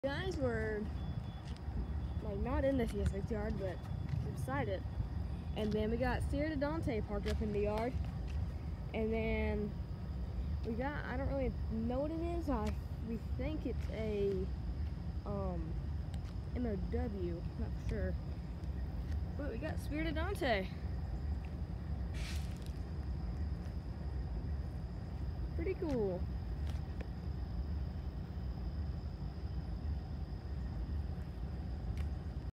Guys were like not in the CSX yard, but beside it. And then we got Sierra Dante parked up in the yard. And then we got, I don't really know what it is. We think it's a MOW, not for sure. But we got Sierra Dante. Pretty cool.